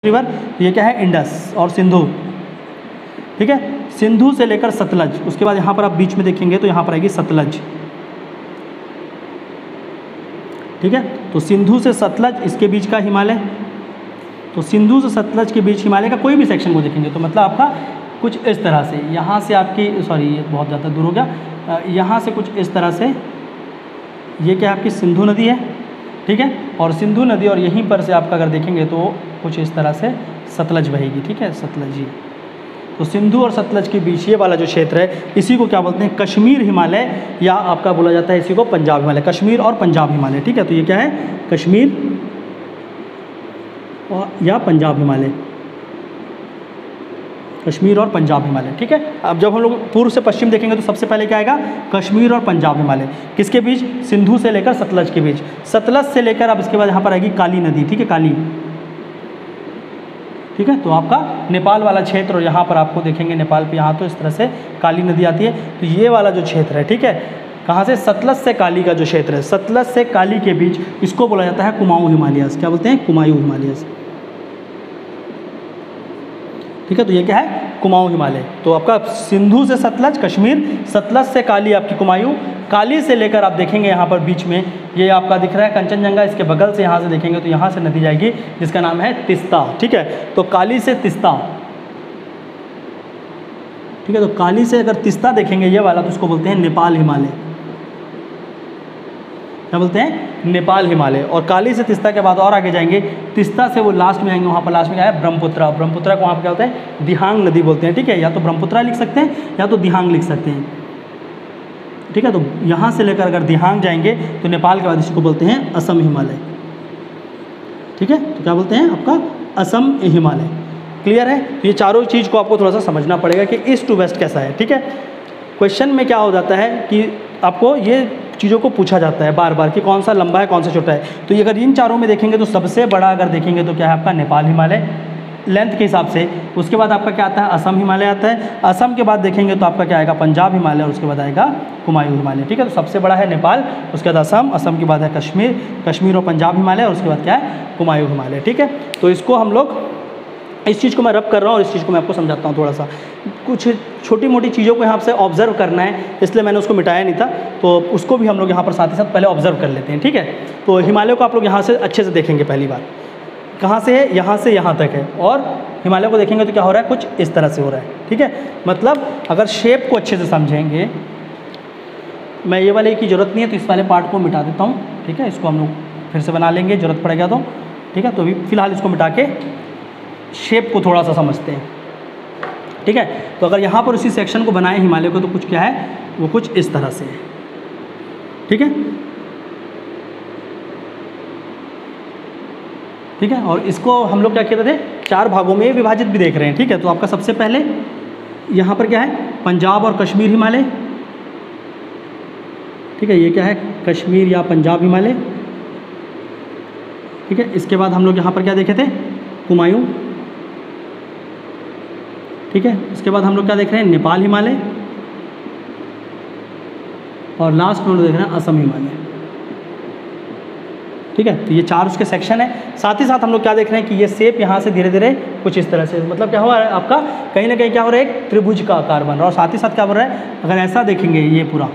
River, ये क्या है इंडस और सिंधु, ठीक है, सिंधु से लेकर सतलज, उसके बाद यहाँ पर आप बीच में देखेंगे तो यहाँ पर आएगी सतलज, ठीक है। तो सिंधु से सतलज इसके बीच का हिमालय, तो सिंधु से सतलज के बीच हिमालय का कोई भी सेक्शन को देखेंगे तो मतलब आपका कुछ इस तरह से, यहाँ से आपकी सॉरी ये बहुत ज़्यादा दूर हो गया, यहाँ से कुछ इस तरह से ये क्या आपकी सिंधु नदी है, ठीक है, और सिंधु नदी और यहीं पर से आपका अगर देखेंगे तो कुछ इस तरह से सतलज बहेगी, ठीक है, सतलज। तो सिंधु और सतलज के बीच ये वाला जो क्षेत्र है इसी को क्या बोलते हैं, कश्मीर हिमालय, या आपका बोला जाता है इसी को पंजाब हिमालय, कश्मीर और पंजाब हिमालय, ठीक है। तो ये क्या है, कश्मीर और या पंजाब हिमालय, कश्मीर और पंजाब हिमालय, ठीक है। अब जब हम लोग पूर्व से पश्चिम देखेंगे तो सबसे पहले क्या आएगा, कश्मीर और पंजाब हिमालय, किसके बीच, सिंधु से लेकर सतलज के बीच, सतलज से लेकर अब इसके बाद यहाँ पर आएगी काली नदी, ठीक है, काली, ठीक है। तो आपका नेपाल वाला क्षेत्र, और यहाँ पर आपको देखेंगे नेपाल पे यहाँ तो इस तरह से काली नदी आती है, तो ये वाला जो क्षेत्र है, ठीक है, कहाँ से, सतलज से काली का जो क्षेत्र है, सतलज से काली के बीच, इसको बोला जाता है कुमाऊं हिमालयस, क्या बोलते हैं, कुमाऊं हिमालयस, ठीक है। तो ये क्या है, कुमाऊं हिमालय। तो आपका सिंधु से सतलज कश्मीर, सतलज से काली आपकी कुमायूं, काली से लेकर आप देखेंगे यहाँ पर बीच में ये आपका दिख रहा है कंचनजंगा, इसके बगल से यहाँ से देखेंगे तो यहाँ से नदी जाएगी जिसका नाम है तिस्ता, ठीक है। तो काली से तिस्ता, ठीक है, तो काली से अगर तिस्ता देखेंगे ये वाला तो उसको बोलते हैं नेपाल हिमालय, क्या बोलते हैं, नेपाल हिमालय। और काली से तिस्ता के बाद और आगे जाएंगे, तिस्ता से वो लास्ट में आएंगे, वहाँ पर लास्ट में क्या है, ब्रह्मपुत्रा, ब्रह्मपुत्रा को वहाँ पर क्या होता है, दिहांग नदी बोलते हैं, ठीक है, या तो ब्रह्मपुत्रा लिख सकते हैं या तो दिहांग लिख सकते हैं, ठीक है। तो यहाँ से लेकर अगर दिहांग जाएंगे तो नेपाल के बाद इसको बोलते हैं असम हिमालय, ठीक है। तो क्या बोलते हैं आपका असम हिमालय, क्लियर है। तो ये चारों चीज़ को आपको थोड़ा सा समझना पड़ेगा कि ईस्ट टू वेस्ट कैसा है, ठीक है। क्वेश्चन में क्या हो जाता है कि आपको ये चीज़ों को पूछा जाता है बार बार कि कौन सा लंबा है कौन सा छोटा है। तो ये अगर इन चारों में देखेंगे तो सबसे बड़ा अगर देखेंगे तो क्या है आपका नेपाल हिमालय लेंथ के हिसाब से, उसके बाद आपका क्या आता है, असम हिमालय आता है, असम के बाद देखेंगे तो आपका क्या आएगा, पंजाब हिमालय, और उसके बाद आएगा कुमायूं हिमालय, ठीक है। तो सबसे बड़ा है नेपाल, उसके बाद असम, असम के बाद है कश्मीर, कश्मीर और पंजाब हिमालय, और उसके बाद क्या है, कुमायूं हिमालय, ठीक है। तो इसको हम लोग, इस चीज़ को मैं रब कर रहा हूँ और इस चीज़ को मैं आपको समझाता हूँ थोड़ा सा, कुछ छोटी मोटी चीज़ों को यहाँ से ऑब्जर्व करना है, इसलिए मैंने उसको मिटाया नहीं था, तो उसको भी हम लोग यहाँ पर साथ ही साथ पहले ऑब्जर्व कर लेते हैं, ठीक है। तो हिमालय को आप लोग यहाँ से अच्छे से देखेंगे, पहली बार कहाँ से है, यहाँ से यहाँ तक है, और हिमालय को देखेंगे तो क्या हो रहा है, कुछ इस तरह से हो रहा है, ठीक है। मतलब अगर शेप को अच्छे से समझेंगे, मैं ये वाले की ज़रूरत नहीं है तो इस वाले पार्ट को मिटा देता हूँ, ठीक है, इसको हम लोग फिर से बना लेंगे ज़रूरत पड़ेगा तो, ठीक है। तो अभी फ़िलहाल इसको मिटा के शेप को थोड़ा सा समझते हैं, ठीक है। तो अगर यहाँ पर उसी सेक्शन को बनाए हिमालय को तो कुछ क्या है, वो कुछ इस तरह से है, ठीक है, ठीक है। और इसको हम लोग क्या कहते थे, चार भागों में विभाजित भी देख रहे हैं, ठीक है। तो आपका सबसे पहले यहाँ पर क्या है, पंजाब और कश्मीर हिमालय, ठीक है, ये क्या है, कश्मीर या पंजाब हिमालय, ठीक है। इसके बाद हम लोग यहाँ पर क्या देखे थे, कुमायूं, ठीक है। इसके बाद हम लोग क्या देख रहे हैं, नेपाल हिमालय, और लास्ट में हम लोग देख रहे हैं असम हिमालय, ठीक है। तो ये चार उसके सेक्शन है। साथ ही साथ हम लोग क्या देख रहे हैं कि ये शेप यहाँ से धीरे धीरे कुछ इस तरह से, मतलब क्या हुआ है आपका, कहीं ना कहीं क्या हो रहा है, एक त्रिभुज का आकार बन रहा है, और साथ ही साथ क्या हो रहा है, अगर ऐसा देखेंगे ये पूरा,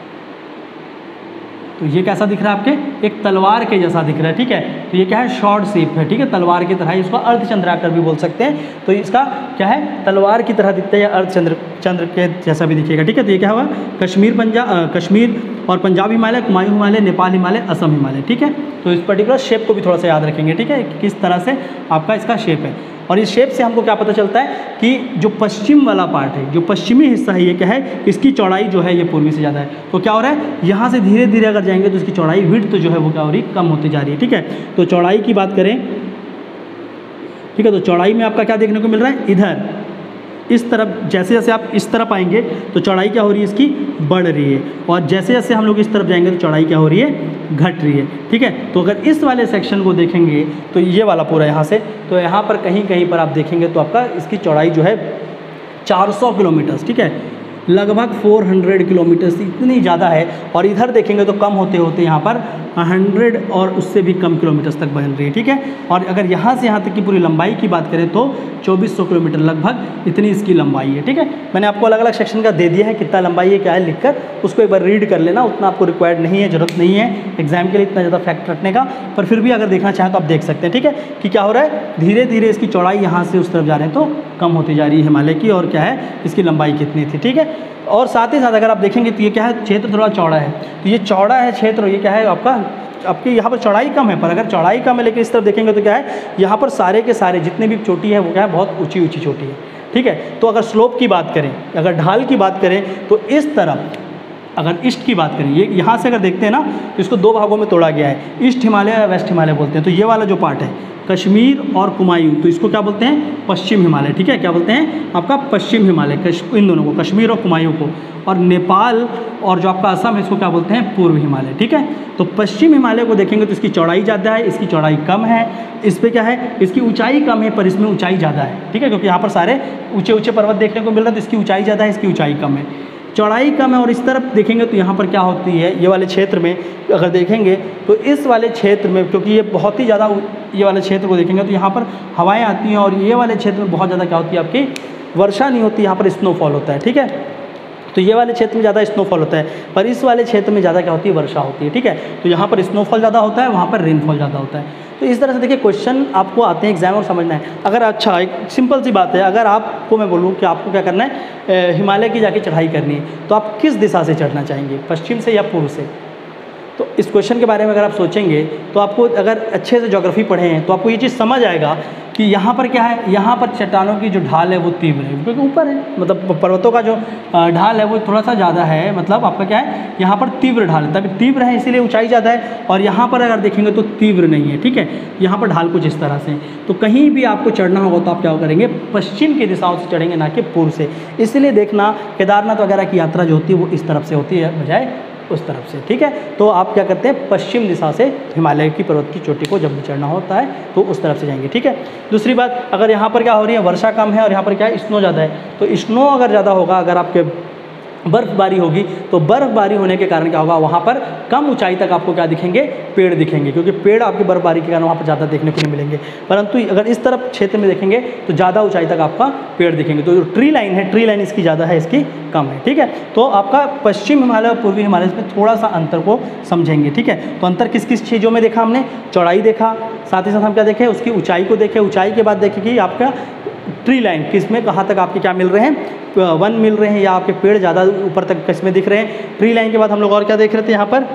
तो ये कैसा दिख रहा है आपके, एक तलवार के जैसा दिख रहा है, ठीक है। तो ये क्या है, शॉर्ट शेप है, ठीक है, तलवार की तरह, इसको अर्धचंद्राकार भी बोल सकते हैं। तो इसका क्या है, तलवार की तरह दिखता है या चंद्र के जैसा भी दिखेगा, ठीक है। तो ये क्या हुआ, कश्मीर और पंजाब हिमालय, कुमायूं हिमालय, नेपाल हिमालय, असम हिमालय, ठीक है। तो इस पर्टिकुलर शेप को भी थोड़ा सा याद रखेंगे, ठीक है, किस तरह से आपका इसका शेप है। और इस शेप से हमको क्या पता चलता है कि जो पश्चिम वाला पार्ट है, जो पश्चिमी हिस्सा है, ये क्या है, इसकी चौड़ाई जो है ये पूर्वी से ज़्यादा है। तो क्या हो रहा है, यहाँ से धीरे धीरे अगर जाएंगे तो इसकी चौड़ाई, विड्थ जो है वो क्या हो रही है, कम होती जा रही है, ठीक है। तो चौड़ाई की बात करें, ठीक है, तो चौड़ाई में आपका क्या देखने को मिल रहा है, इधर इस तरफ, जैसे जैसे आप इस तरफ आएंगे तो चौड़ाई क्या हो रही है, इसकी बढ़ रही है, और जैसे जैसे हम लोग इस तरफ जाएंगे तो चौड़ाई क्या हो रही है, घट रही है, ठीक है। तो अगर इस वाले सेक्शन को देखेंगे तो ये वाला पूरा यहाँ से, तो यहाँ पर कहीं कहीं पर आप देखेंगे तो आपका इसकी चौड़ाई जो है 400 किलोमीटर, ठीक है, लगभग 400 किलोमीटर से इतनी ज़्यादा है। और इधर देखेंगे तो कम होते होते यहाँ पर 100 और उससे भी कम किलोमीटर्स तक बन रही है, ठीक है। और अगर यहाँ से यहाँ तक की पूरी लंबाई की बात करें तो 2400 किलोमीटर लगभग इतनी इसकी लंबाई है, ठीक है। मैंने आपको अलग अलग सेक्शन का दे दिया है, कितना लंबाई है क्या है लिखकर, उसको एक बार रीड कर लेना, उतना आपको रिक्वायर्ड नहीं है, ज़रूरत नहीं है एग्जाम के लिए इतना ज़्यादा फैक्ट रखने का, पर फिर भी अगर देखना चाहें तो आप देख सकते हैं, ठीक है, कि क्या हो रहा है, धीरे धीरे इसकी चौड़ाई यहाँ से उस तरफ जा रहे हैं तो कम होती जा रही है हिमालय की, और क्या है इसकी लंबाई कितनी थी, ठीक है। और साथ ही साथ अगर आप देखेंगे तो ये क्या है, क्षेत्र थोड़ा चौड़ा है, तो ये चौड़ा है क्षेत्र, ये क्या है आपके यहाँ पर चौड़ाई कम है, पर अगर चौड़ाई कम है लेकिन इस तरफ देखेंगे तो क्या है, यहाँ पर सारे के सारे जितने भी चोटी है वो क्या है, बहुत ऊंची ऊंची चोटी है, ठीक है। तो अगर स्लोप की बात करें, अगर ढाल की बात करें तो इस तरफ अगर ईस्ट की बात करें, ये यहाँ से अगर देखते हैं ना तो इसको दो भागों में तोड़ा गया है, ईस्ट हिमालय या वेस्ट हिमालय बोलते हैं। तो ये वाला जो पार्ट है कश्मीर और कुमायूं, तो इसको क्या बोलते हैं, पश्चिम हिमालय, ठीक है, क्या बोलते हैं आपका पश्चिम हिमालय, इन दोनों को, कश्मीर और कुमायूं को। और नेपाल और जो आपका असम है इसको क्या बोलते हैं, पूर्व हिमालय, ठीक है। तो पश्चिम हिमालय को देखेंगे तो इसकी चौड़ाई ज़्यादा है, इसकी चौड़ाई कम है, इस पर क्या है, इसकी ऊंचाई कम है पर इसमें ऊंचाई ज़्यादा है, ठीक है, क्योंकि यहाँ पर सारे ऊंचे ऊंचे पर्वत देखने को मिल रहा है, तो इसकी ऊंचाई ज़्यादा है, इसकी ऊंचाई कम है, चौड़ाई कम है। और इस तरफ देखेंगे तो यहाँ पर क्या होती है, ये वाले क्षेत्र में अगर देखेंगे तो इस वाले क्षेत्र में, क्योंकि ये बहुत ही ज़्यादा, ये वाले क्षेत्र को देखेंगे तो यहाँ पर हवाएं आती हैं, और ये वाले क्षेत्र में बहुत ज़्यादा क्या होती है, आपकी वर्षा नहीं होती, यहाँ पर स्नोफॉल होता है, ठीक है। तो ये वाले क्षेत्र में ज़्यादा स्नोफॉल होता है, पर इस वाले क्षेत्र में ज़्यादा क्या होती है, वर्षा होती है, ठीक है। तो यहाँ पर स्नोफॉल ज़्यादा होता है, वहाँ पर रेनफॉल ज़्यादा होता है। तो इस तरह से देखिए क्वेश्चन आपको आते हैं एग्जाम और समझना है। अगर अच्छा एक सिंपल सी बात है, अगर आपको मैं बोलूँ कि आपको क्या करना है, हिमालय की जाके चढ़ाई करनी है, तो आप किस दिशा से चढ़ना चाहेंगे, पश्चिम से या पूर्व से? तो इस क्वेश्चन के बारे में अगर आप सोचेंगे तो आपको, अगर अच्छे से ज्योग्राफी पढ़े हैं तो आपको ये चीज़ समझ आएगा कि यहाँ पर क्या है, यहाँ पर चट्टानों की जो ढाल है वो तीव्र है, क्योंकि ऊपर है, मतलब पर्वतों का जो ढाल है वो थोड़ा सा ज़्यादा है, मतलब आपका क्या है, यहाँ पर तीव्र ढाल है, तभी तीव्र है इसीलिए ऊंचाई ज़्यादा है। और यहाँ पर अगर देखेंगे तो तीव्र नहीं है, ठीक है, यहाँ पर ढाल कुछ इस तरह से। तो कहीं भी आपको चढ़ना होगा तो आप क्या करेंगे, पश्चिम की दिशाओं से चढ़ेंगे, ना कि पूर्व से। इसलिए देखना केदारनाथ वगैरह की यात्रा जो होती है वो इस तरफ से होती है बजाय उस तरफ से, ठीक है। तो आप क्या करते हैं, पश्चिम दिशा से हिमालय की पर्वत की चोटी को जब भी चढ़ना होता है तो उस तरफ से जाएंगे, ठीक है। दूसरी बात, अगर यहाँ पर क्या हो रही है, वर्षा कम है और यहाँ पर क्या है, स्नो ज़्यादा है, तो स्नो अगर ज़्यादा होगा, अगर आपके बर्फबारी होगी तो बर्फबारी होने के कारण क्या होगा, वहाँ पर कम ऊंचाई तक आपको क्या दिखेंगे, पेड़ दिखेंगे, क्योंकि पेड़ आपकी बर्फबारी के कारण वहाँ पर ज़्यादा देखने को नहीं मिलेंगे। परंतु अगर इस तरफ क्षेत्र में देखेंगे तो ज़्यादा ऊंचाई तक आपका पेड़ दिखेंगे। तो जो ट्री लाइन है, ट्री लाइन इसकी ज़्यादा है, इसकी कम है, ठीक है। तो आपका पश्चिम हिमालय और पूर्वी हिमालय में थोड़ा सा अंतर को समझेंगे, ठीक है। तो अंतर किस किस चीज़ों में देखा हमने, चौड़ाई देखा, साथ ही साथ हम क्या देखें, उसकी ऊँचाई को देखें, ऊँचाई के बाद देखें कि आपका ट्री लाइन किस में कहाँ तक आपके क्या मिल रहे हैं, वन मिल रहे हैं, या आपके पेड़ ज़्यादा ऊपर तक किस में दिख रहे हैं। ट्री लाइन के बाद हम लोग और क्या देख रहे थे, यहाँ पर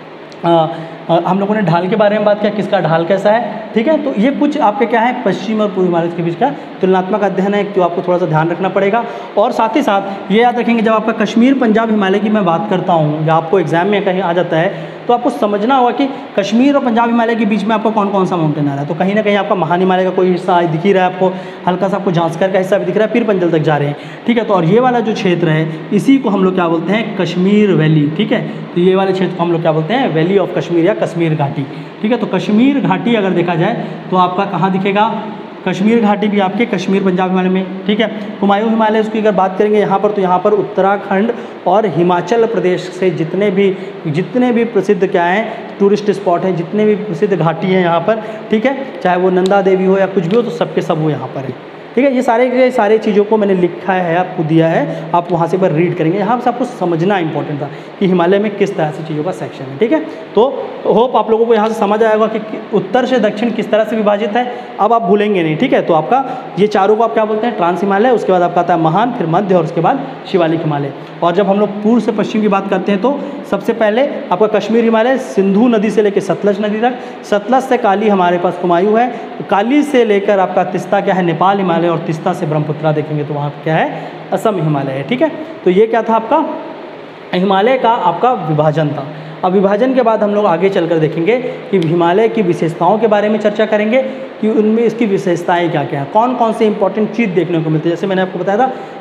हम लोगों ने ढाल के बारे में बात किया, किसका ढाल कैसा है, ठीक है। तो ये कुछ आपके क्या है, पश्चिम और पूर्व हिमालय के बीच का तुलनात्मक अध्ययन है, तो आपको थोड़ा सा ध्यान रखना पड़ेगा। और साथ ही साथ ये याद रखेंगे, जब आपका कश्मीर पंजाब हिमालय की मैं बात करता हूँ, या आपको एग्जाम में कहीं आ जाता है, तो आपको समझना होगा कि कश्मीर और पंजाब हिमालय के बीच में आपको कौन कौन सा माउंटेन आ रहा है। तो कहीं ना कहीं आपका महान हिमालय का कोई हिस्सा दिख ही रहा है आपको, हल्का सा आपको झांसकर का हिस्सा भी दिख रहा है, पीर पंजल तक जा रहे हैं, ठीक है। तो और ये वाला जो क्षेत्र है इसी को हम लोग क्या बोलते हैं, कश्मीर वैली, ठीक है। तो ये वाले क्षेत्र को हम लोग क्या बोलते हैं, वैली ऑफ कश्मीर या कश्मीर घाटी, ठीक है। तो कश्मीर घाटी अगर देखा जाए तो आपका कहाँ दिखेगा, कश्मीर घाटी भी आपके कश्मीर पंजाब हिमालय में, ठीक है। कुमायूं हिमालय की अगर बात करेंगे यहाँ पर, तो यहाँ पर उत्तराखंड और हिमाचल प्रदेश से जितने भी प्रसिद्ध क्या हैं, टूरिस्ट स्पॉट हैं, जितने भी प्रसिद्ध घाटी हैं यहाँ पर, ठीक है, चाहे वो नंदा देवी हो या कुछ भी हो, तो सबके सब वो यहाँ पर है, ठीक है। ये सारे चीज़ों को मैंने लिखा है, आपको दिया है, आप वहाँ से एक बार रीड करेंगे। यहाँ से आपको समझना इंपॉर्टेंट था कि हिमालय में किस तरह से चीज़ों का सेक्शन है, ठीक है। तो होप आप लोगों को यहाँ से समझ आएगा कि उत्तर से दक्षिण किस तरह से विभाजित है, अब आप भूलेंगे नहीं, ठीक है। तो आपका ये चारों को आप क्या बोलते हैं, ट्रांस हिमालय, उसके बाद आपका आता है महान, फिर मध्य, और उसके बाद शिवालिक हिमालय। और जब हम लोग पूर्व से पश्चिम की बात करते हैं तो सबसे पहले आपका कश्मीर हिमालय सिंधु नदी से लेकर सतलज नदी तक, सतलज से काली हमारे पास कुमायूं है, काली से लेकर आपका तिस्ता क्या है, नेपाल हिमालय, और तिस्ता से ब्रह्मपुत्रा देखेंगे तो वहाँ क्या है, असम हिमालय है, ठीक है। तो ये क्या था आपका हिमालय का आपका विभाजन था। अब विभाजन के बाद हम लोग आगे चलकर देखेंगे कि हिमालय की विशेषताओं के बारे में चर्चा करेंगे कि उनमें इसकी विशेषताएं क्या क्या हैं, कौन कौन से इंपॉर्टेंट चीज़ देखने को मिलती है। जैसे मैंने आपको बताया था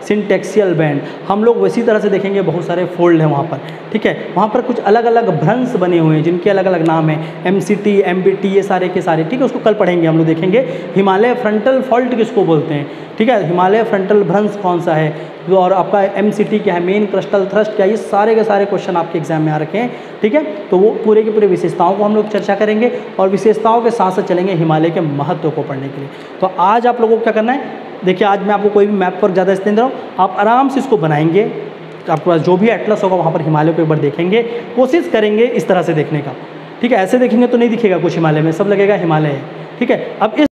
सिंटेक्सियल बैंड। हम लोग वैसी तरह से देखेंगे बहुत सारे फोल्ड हैं वहाँ पर, ठीक है। वहाँ पर कुछ अलग अलग भ्रंश बने हुए हैं जिनके अलग अलग नाम हैं, MCT, MBT, ये सारे के सारे, ठीक है। उसको कल पढ़ेंगे, हम लोग देखेंगे हिमालय फ्रंटल फॉल्ट किसको बोलते हैं, ठीक है। हिमालय फ्रंटल भ्रंश कौन सा है, और आपका MCT क्या है, मेन क्रस्टल थ्रस्ट क्या है, ये सारे के सारे क्वेश्चन आपके एग्जाम में आ रखे हैं, ठीक है। तो वो पूरे के पूरे विशेषताओं को हम लोग चर्चा करेंगे और विशेषताओं के साथ साथ चलेंगे हिमालय के महत्व को पढ़ने के लिए। तो आज आप लोगों को क्या करना है, देखिए आज मैं आपको कोई भी मैप पर ज़्यादा इसलिए दे रहा हूँ, आप आराम से इसको बनाएंगे, आपके पास जो भी एटलस होगा वहाँ पर हिमालय को एक बार देखेंगे, कोशिश करेंगे इस तरह से देखने का, ठीक है। ऐसे देखेंगे तो नहीं दिखेगा कुछ हिमालय में, सब लगेगा हिमालय है, ठीक है। अब इस